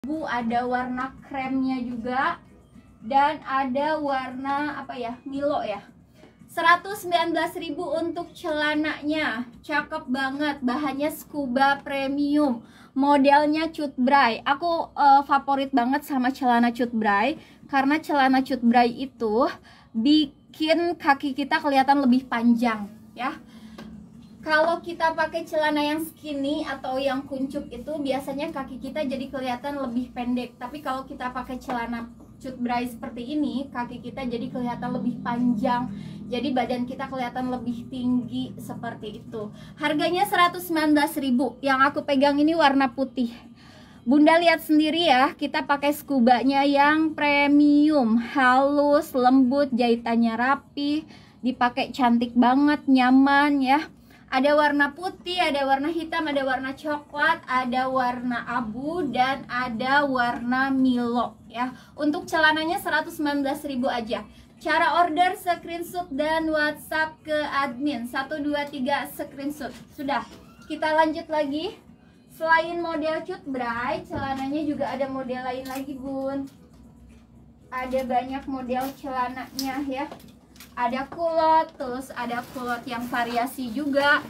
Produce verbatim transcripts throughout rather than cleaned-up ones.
Bu, ada warna kremnya juga, dan ada warna apa ya, Milo ya. Seratus sembilan belas ribu untuk celananya. Cakep banget, bahannya scuba premium, modelnya cut bray. Aku uh, favorit banget sama celana cut bray, karena celana cut bray itu bikin kaki kita kelihatan lebih panjang ya. Kalau kita pakai celana yang skinny atau yang kuncup itu biasanya kaki kita jadi kelihatan lebih pendek. Tapi kalau kita pakai celana cut bray seperti ini, kaki kita jadi kelihatan lebih panjang. Jadi badan kita kelihatan lebih tinggi seperti itu. Harganya seratus sembilan belas ribu. Yang aku pegang ini warna putih. Bunda lihat sendiri ya, kita pakai scubanya yang premium, halus, lembut, jahitannya rapi, dipakai cantik banget, nyaman ya. Ada warna putih, ada warna hitam, ada warna coklat, ada warna abu, dan ada warna Milo ya. Untuk celananya seratus sembilan belas ribu aja. Cara order screenshot dan WhatsApp ke admin satu dua tiga screenshot. Sudah. Kita lanjut lagi. Selain model cut bray, celananya juga ada model lain lagi, Bun. Ada banyak model celananya ya. Ada kulot, terus ada kulot yang variasi juga.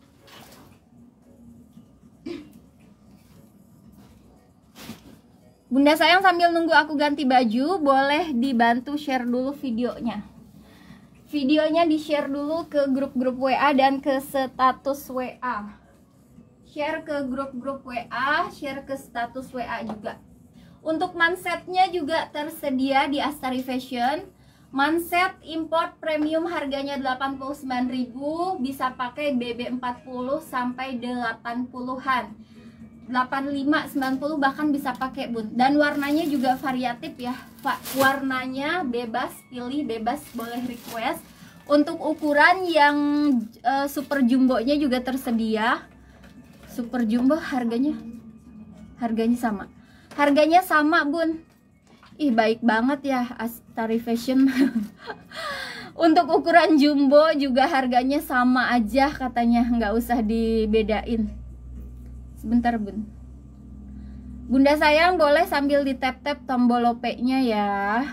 Bunda sayang, sambil nunggu aku ganti baju, boleh dibantu share dulu videonya. Videonya di share dulu ke grup-grup W A dan ke status W A. Share ke grup-grup W A, share ke status W A juga. Untuk mansetnya juga tersedia di Astari Fashion. Manset import premium harganya delapan puluh sembilan ribu, bisa pakai B B empat puluh sampai delapan puluhan. delapan puluh lima, sembilan puluh bahkan bisa pakai, Bun. Dan warnanya juga variatif ya. Warnanya bebas, pilih bebas, boleh request. Untuk ukuran yang uh, super jumbo-nya juga tersedia. Super jumbo harganya harganya sama. Harganya sama, Bun. Ih, baik banget ya Astari Fashion. Untuk ukuran jumbo juga harganya sama aja katanya, nggak usah dibedain. Sebentar, Bun. Bunda sayang, boleh sambil di tap-tap tombol lope-nya ya.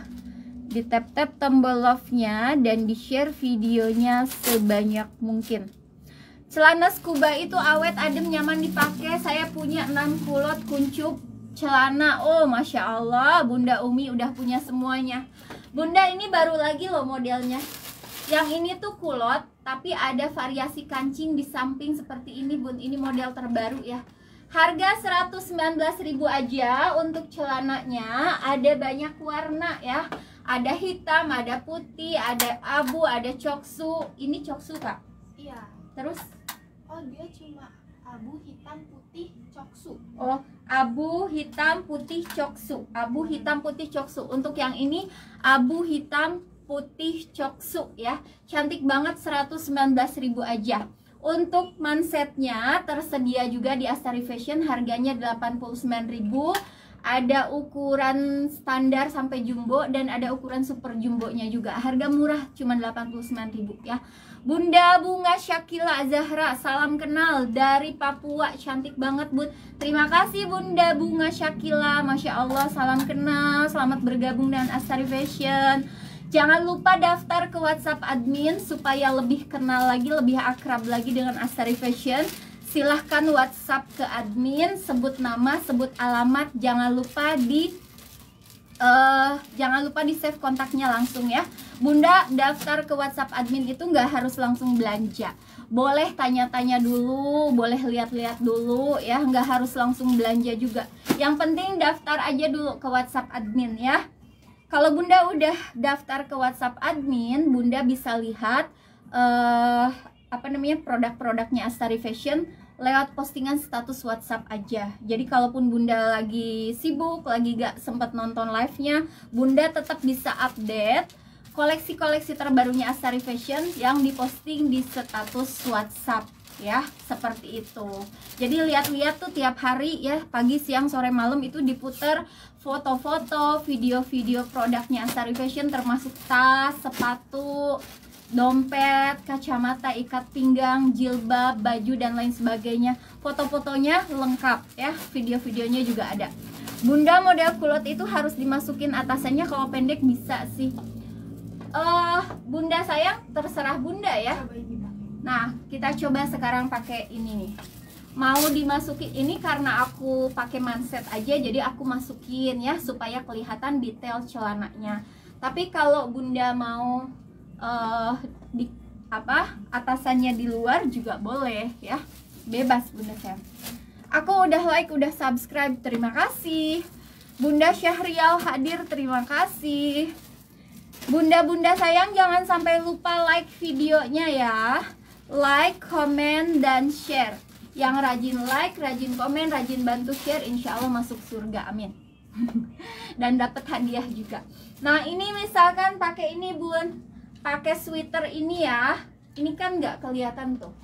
Di tap-tap tombol love-nya dan di-share videonya sebanyak mungkin. Celana scuba itu awet, adem, nyaman dipakai. Saya punya enam kulot kuncup celana. Oh, Masya Allah, Bunda Umi udah punya semuanya. Bunda ini baru lagi loh modelnya. Yang ini tuh kulot, tapi ada variasi kancing di samping seperti ini, Bun. Ini model terbaru ya. Harga seratus sembilan belas ribu aja untuk celananya. Ada banyak warna ya. Ada hitam, ada putih, ada abu, ada coksu. Ini coksu, Kak? Iya. Terus? Oh, dia cuma abu, hitam, putih, coksu. Oh, abu, hitam, putih, coksu. Abu, hitam, putih, coksu. Untuk yang ini abu, hitam, putih, coksu ya. Cantik banget, seratus sembilan belas ribu aja. Untuk mansetnya tersedia juga di Astari Fashion, harganya delapan puluh sembilan ribu. Ada ukuran standar sampai jumbo dan ada ukuran super jumbonya juga. Harga murah, cuma delapan puluh sembilan ribu ya. Bunda Bunga Syakila Zahra, salam kenal dari Papua. Cantik banget, Bun. Terima kasih Bunda Bunga Syakila. Masya Allah, salam kenal. Selamat bergabung dengan Astari Fashion. Jangan lupa daftar ke WhatsApp admin supaya lebih kenal lagi, lebih akrab lagi dengan Astari Fashion. Silahkan WhatsApp ke admin, sebut nama, sebut alamat. Jangan lupa di uh, jangan lupa di save kontaknya langsung ya. Bunda daftar ke WhatsApp admin itu nggak harus langsung belanja. Boleh tanya-tanya dulu, boleh lihat-lihat dulu ya, nggak harus langsung belanja juga. Yang penting daftar aja dulu ke WhatsApp admin ya. Kalau Bunda udah daftar ke WhatsApp admin, Bunda bisa lihat uh, apa namanya produk-produknya Astari Fashion lewat postingan status WhatsApp aja. Jadi kalaupun Bunda lagi sibuk, lagi gak sempat nonton live-nya, Bunda tetap bisa update koleksi-koleksi terbarunya Astari Fashion yang diposting di status WhatsApp ya, seperti itu. Jadi lihat-lihat tuh tiap hari ya, pagi, siang, sore, malam itu diputar foto-foto, video-video produknya Astari Fashion, termasuk tas, sepatu, dompet, kacamata, ikat pinggang, jilbab, baju dan lain sebagainya. Foto-fotonya lengkap ya, video-videonya juga ada. Bunda, model kulot itu harus dimasukin atasannya, kalau pendek bisa sih. Uh, bunda sayang, terserah bunda ya. Nah, kita coba sekarang pakai ini nih. Mau dimasukin ini karena aku pakai manset aja, jadi aku masukin ya supaya kelihatan detail celananya. Tapi kalau bunda mau uh, di apa atasannya di luar juga boleh ya, bebas bunda sayang. Aku udah like, udah subscribe, terima kasih. Bunda Syahrial hadir, terima kasih. Bunda-bunda sayang, jangan sampai lupa like videonya ya. Like, komen, dan share. Yang rajin like, rajin komen, rajin bantu share, insya Allah masuk surga, amin. Dan dapat hadiah juga. Nah ini misalkan pakai ini bun, pakai sweater ini ya. Ini kan nggak kelihatan tuh.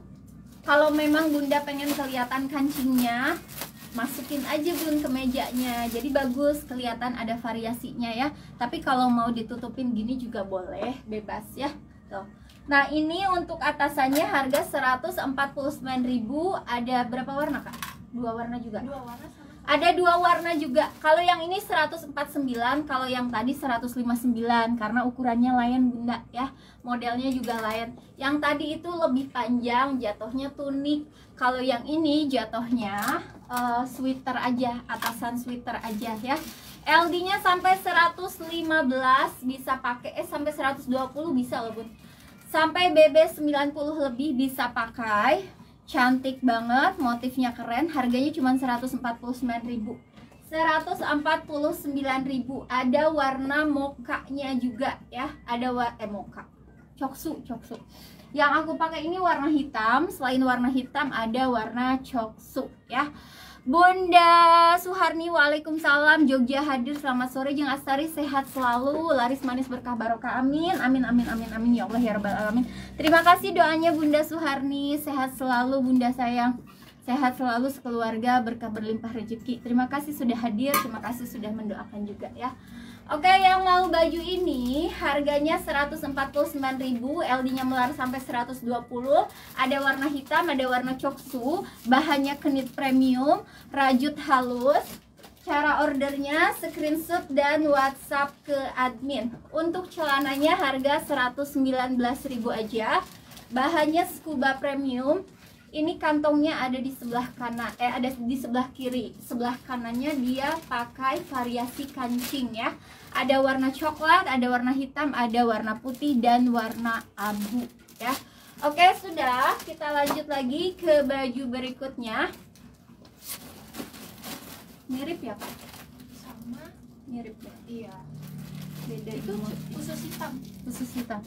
Kalau memang bunda pengen kelihatan kancingnya, masukin aja bun ke mejanya, jadi bagus kelihatan, ada variasinya ya. Tapi kalau mau ditutupin gini juga boleh, bebas ya tuh. Nah ini untuk atasannya harga seratus empat puluh sembilan ribu. Ada berapa warna kak? Dua warna juga? Dua warna sama. Ada dua warna juga. Kalau yang ini seratus empat puluh sembilan, kalau yang tadi seratus lima puluh sembilan, karena ukurannya lain bunda ya, modelnya juga lain. Yang tadi itu lebih panjang, jatuhnya tunik. Kalau yang ini jatuhnya uh, sweater aja, atasan sweater aja ya. L D-nya sampai seratus lima belas bisa pakai, eh sampai seratus dua puluh bisa loh bun. Sampai B B sembilan puluh lebih bisa pakai. Cantik banget, motifnya keren, harganya cuma seratus empat puluh sembilan ribu. seratus empat puluh sembilan ribu. Ada warna mokanya juga ya. Ada warna eh moka. Coksu, coksu. Yang aku pakai ini warna hitam, selain warna hitam ada warna coksu ya. Bunda Suharni, waalaikumsalam. Jogja hadir, selamat sore. Jeung Astari sehat selalu, laris manis berkah barokah, amin amin amin amin amin ya Allah ya rabbal alamin. Terima kasih doanya Bunda Suharni, sehat selalu bunda sayang, sehat selalu sekeluarga, berkah berlimpah rezeki. Terima kasih sudah hadir, terima kasih sudah mendoakan juga ya. Oke, yang mau baju ini harganya seratus empat puluh sembilan ribu, L D-nya melar sampai seratus dua puluh. Ada warna hitam, ada warna coksu, bahannya knit premium, rajut halus. Cara ordernya screenshot dan WhatsApp ke admin. Untuk celananya harga seratus sembilan belas ribu aja. Bahannya scuba premium. Ini kantongnya ada di sebelah kanan, eh ada di sebelah kiri. Sebelah kanannya dia pakai variasi kancing ya. Ada warna coklat, ada warna hitam, ada warna putih dan warna abu ya. Oke, sudah, kita lanjut lagi ke baju berikutnya. Mirip ya Pak? Sama. Mirip ya? Iya. Beda Itu imut. khusus hitam. Khusus hitam.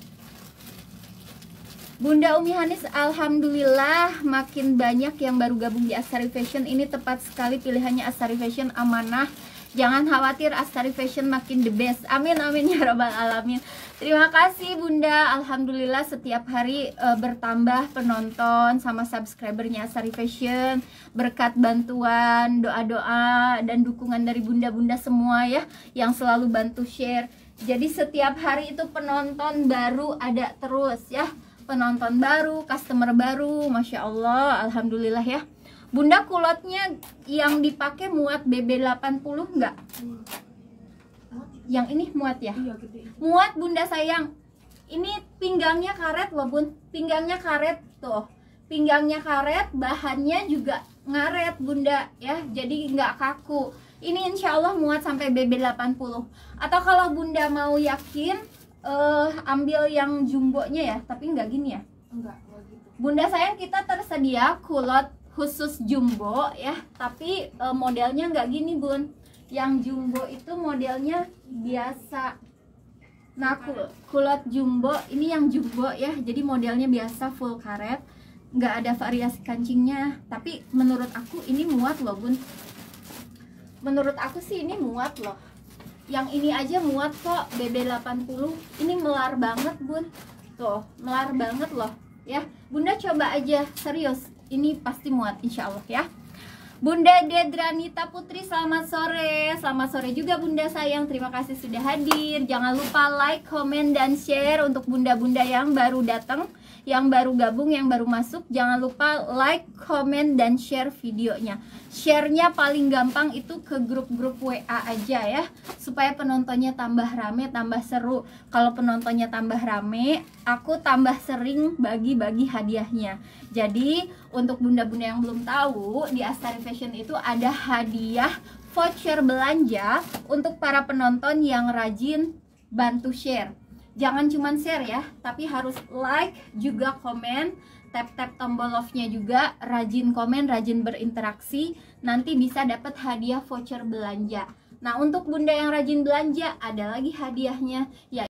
Bunda Umi Hanis, alhamdulillah makin banyak yang baru gabung di Astari Fashion. Ini tepat sekali pilihannya, Astari Fashion amanah. Jangan khawatir, Astari Fashion makin the best. Amin amin ya rabbal alamin. Terima kasih Bunda. Alhamdulillah setiap hari e, bertambah penonton sama subscribernya Astari Fashion. Berkat bantuan, doa-doa dan dukungan dari bunda-bunda semua ya, yang selalu bantu share. Jadi setiap hari itu penonton baru ada terus ya. Penonton baru, customer baru, Masya Allah, alhamdulillah ya. Bunda, kulotnya yang dipakai muat B B delapan puluh enggak? Hmm. Yang ini muat ya? Iya, gede. Muat Bunda sayang. Ini pinggangnya karet loh bun, pinggangnya karet tuh. Pinggangnya karet, bahannya juga ngaret Bunda ya, jadi nggak kaku. Ini insya Allah muat sampai B B delapan puluh. Atau kalau Bunda mau yakin, Uh, ambil yang jumbonya ya, tapi nggak gini ya. Enggak, enggak gitu. Bunda sayang, kita tersedia kulot khusus jumbo ya, tapi uh, modelnya nggak gini bun. Yang jumbo itu modelnya biasa. Nah kul kulot jumbo ini yang jumbo ya, jadi modelnya biasa full karet, nggak ada variasi kancingnya. Tapi menurut aku ini muat loh bun. Menurut aku sih ini muat loh. Yang ini aja muat kok, B B delapan puluh. Ini melar banget bun. Tuh, melar banget loh ya. Bunda coba aja, serius. Ini pasti muat insya Allah ya. Bunda Dedranita Putri, selamat sore. Selamat sore juga Bunda sayang, terima kasih sudah hadir. Jangan lupa like, komen, dan share untuk bunda-bunda yang baru datang, yang baru gabung, yang baru masuk. Jangan lupa like, komen, dan share videonya. Share-nya paling gampang itu ke grup-grup W A aja ya, supaya penontonnya tambah rame, tambah seru. Kalau penontonnya tambah rame, aku tambah sering bagi-bagi hadiahnya. Jadi untuk bunda-bunda yang belum tahu, di Astari Fashion itu ada hadiah voucher belanja untuk para penonton yang rajin bantu share. Jangan cuma share ya, tapi harus like, juga komen, tap-tap tombol love-nya juga, rajin komen, rajin berinteraksi, nanti bisa dapat hadiah voucher belanja. Nah, untuk bunda yang rajin belanja, ada lagi hadiahnya, ya